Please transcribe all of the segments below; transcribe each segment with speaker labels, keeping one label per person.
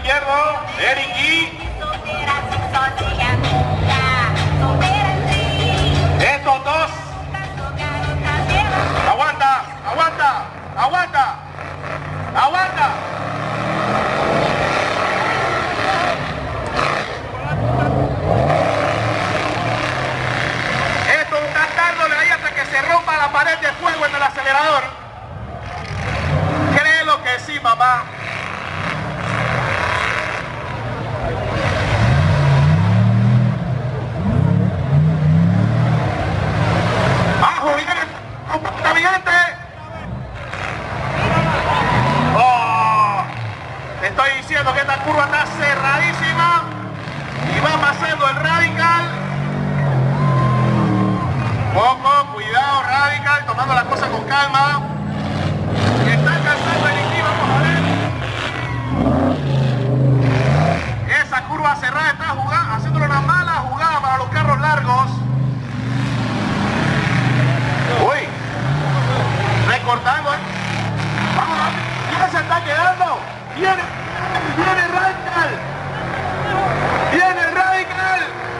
Speaker 1: izquierdo, Eriki. Estos dos. Aguanta, aguanta, aguanta, aguanta. Esto está dándole ahí hasta que se rompa la pared de fuego en el acelerador. Créelo que sí, mamá. Estoy diciendo que esta curva está cerradísima y va pasando el Radical. Poco, cuidado Radical, tomando las cosas con calma. Está alcanzando el Iki, vamos a ver. Esa curva cerrada está haciéndole una mala jugada para los carros largos. Uy, recortando. Vamos, ya se está quedando. Viene Radical. Viene Radical.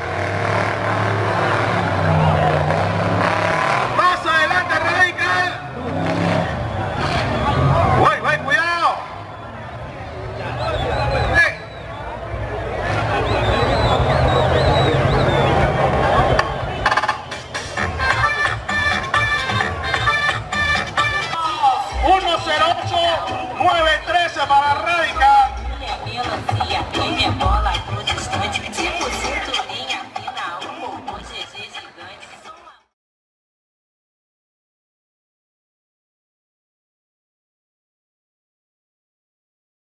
Speaker 1: Más adelante Radical. Uy, cuidado. para Radical.